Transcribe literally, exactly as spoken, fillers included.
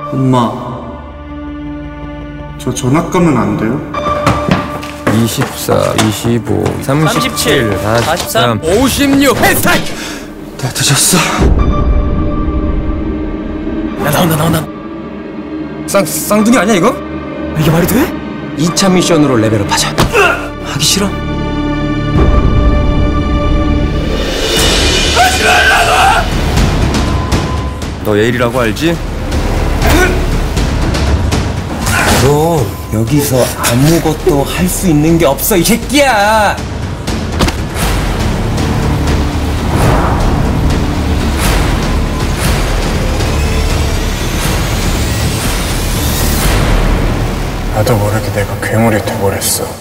엄마, 저 전학 가면 안 돼요? 이십사, 이십오, 삼십칠, 사십삼, 사십삼, 오십육. 헤드타임! 나 늦었어. 야, 나온다 나온다. 쌍, 쌍둥이 아니야 이거? 이게 말이 돼? 이 차 미션으로 레벨업하자. 하기 싫어. 너 예일이라고 알지? 너 여기서 아무것도 할 수 있는 게 없어 이 새끼야. 나도 모르게 내가 괴물이 돼버렸어.